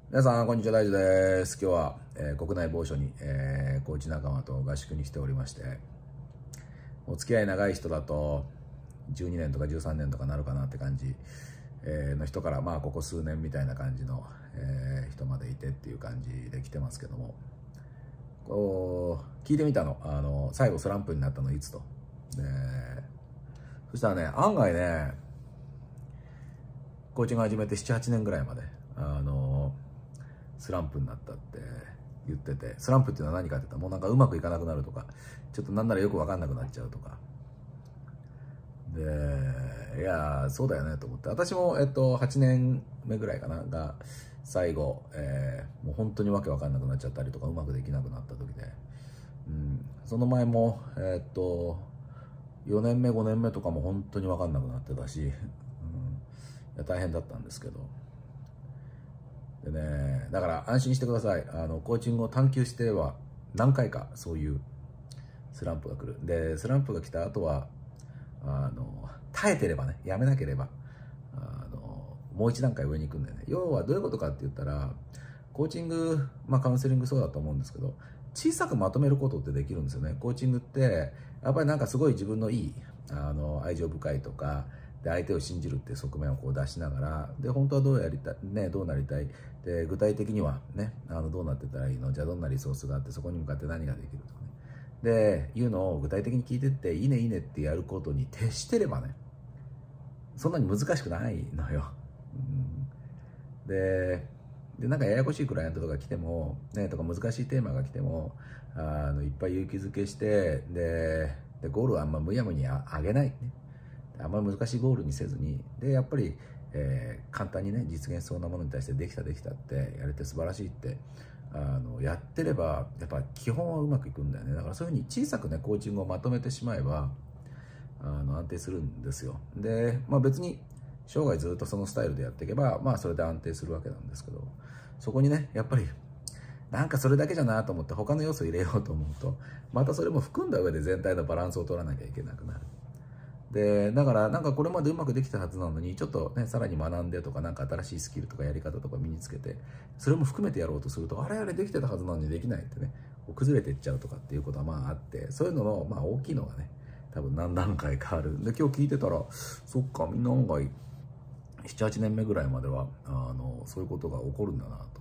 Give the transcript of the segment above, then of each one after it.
皆さん、こんにちは。大地です。今日は、国内某所に、コーチ仲間と合宿に来ておりまして、お付き合い長い人だと、12年とか13年とかなるかなって感じ、の人から、まあ、ここ数年みたいな感じの、人までいてっていう感じで来てますけども、こう、聞いてみたの。最後スランプになったのいつと。そしたらね、案外ね、コーチング始めて7、8年ぐらいまで、スランプになったって言ってて、スランプっていうのは何かって言ったら、もうなんかうまくいかなくなるとか、ちょっとなんならよく分かんなくなっちゃうとか。で、いや、そうだよねと思って。私も、8年目ぐらいかな、が、最後、もう本当にわけ分かんなくなっちゃったりとか、うまくできなくなった時で、その前も、4年目、5年目とかも本当に分かんなくなってたし、いや大変だったんですけど。でね、だから安心してください。コーチングを探求しては何回かそういうスランプが来る。で、スランプが来た後は、耐えてればね、やめなければ、もう一段階上に行くんだよね。要はどういうことかって言ったら、コーチング、まあカウンセリングそうだと思うんですけど、小さくまとめることってできるんですよね。コーチングって、やっぱりなんかすごい自分のいい、愛情深いとか、で相手を信じるっていう側面をこう出しながら、で本当はどうやりたい、ね、どうなりたい、で具体的にはね、どうなってたらいいの、じゃあどんなリソースがあってそこに向かって何ができるとかね、でいうのを具体的に聞いてって、いいねいいねってやることに徹してればね、そんなに難しくないのよ。でなんかややこしいクライアントとか来てもね、とか難しいテーマが来てもいっぱい勇気づけして、でゴールはあんまむやみに上げない、ね、あんまり難しいゴールにせずに、でやっぱり、簡単にね実現しそうなものに対してできたってやれて素晴らしいってやってれば、やっぱ基本はうまくいくんだよね。だからそういうふうに小さくねコーチングをまとめてしまえば安定するんですよ。で、まあ、別に生涯ずっとそのスタイルでやっていけば、まあそれで安定するわけなんですけど、そこにねやっぱりなんかそれだけじゃなと思って他の要素を入れようと思うと、またそれも含んだ上で全体のバランスを取らなきゃいけなくなる。でだからなんかこれまでうまくできたはずなのに、ちょっとねさらに学んでとか、なんか新しいスキルとかやり方とか身につけて、それも含めてやろうとすると、あれできてたはずなのにできないってね、崩れていっちゃうとかっていうことはまああって、そういうののまあ大きいのがね多分何段階かある。で今日聞いてたら、そっか、みんな案外78年目ぐらいまではそういうことが起こるんだなと思って。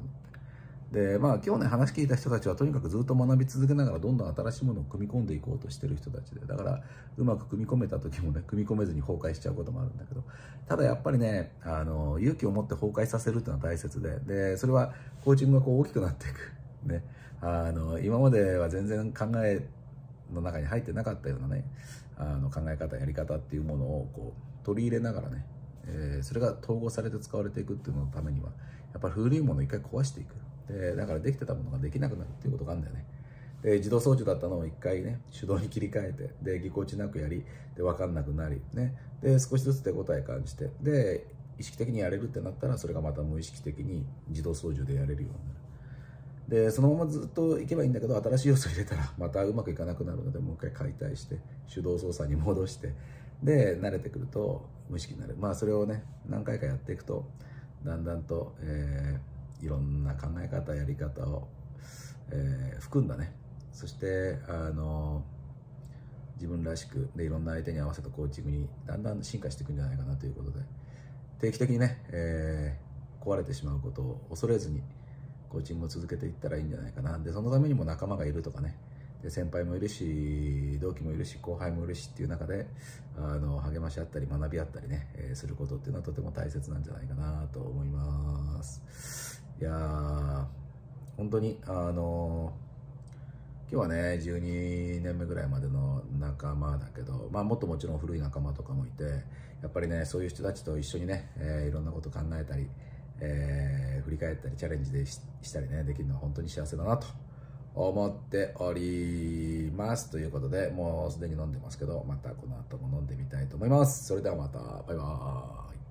でまあ今日ね話聞いた人たちはとにかくずっと学び続けながらどんどん新しいものを組み込んでいこうとしてる人たちで、だからうまく組み込めた時もね組み込めずに崩壊しちゃうこともあるんだけど、ただやっぱりね勇気を持って崩壊させるっていうのは大切で、それはコーチングがこう大きくなっていくね、今までは全然考えの中に入ってなかったようなね考え方やり方っていうものをこう取り入れながらね、それが統合されて使われていくっていうののためには、やっぱり古いものを一回壊していく。でだからできてたものができなくなるっていうことがあるんだよね。で自動操縦だったのを一回ね手動に切り替えて、でぎこちなくやり、で分かんなくなりね、で少しずつ手応え感じて、で意識的にやれるってなったら、それがまた無意識的に自動操縦でやれるようになる。でそのままずっといけばいいんだけど、新しい要素入れたらまたうまくいかなくなるので、もう一回解体して手動操作に戻して、で慣れてくると無意識になる。まあそれをね何回かやっていくと、だんだんと、いろんな考え方やり方を、含んだね、そして自分らしくでいろんな相手に合わせたコーチングにだんだん進化していくんじゃないかなということで、定期的にね、壊れてしまうことを恐れずにコーチングを続けていったらいいんじゃないかな。でそのためにも仲間がいるとかね、で先輩もいるし同期もいるし後輩もいるしっていう中で励まし合ったり学び合ったりね、することっていうのはとても大切なんじゃないかなと思います。いやー本当に今日はね12年目ぐらいまでの仲間だけど、まあ、もっともちろん古い仲間とかもいて、やっぱりねそういう人たちと一緒にね、いろんなこと考えたり、振り返ったりチャレンジしたりねできるのは本当に幸せだなと思っております。ということで、もうすでに飲んでますけど、またこの後も飲んでみたいと思います。それではまた、バイバーイ。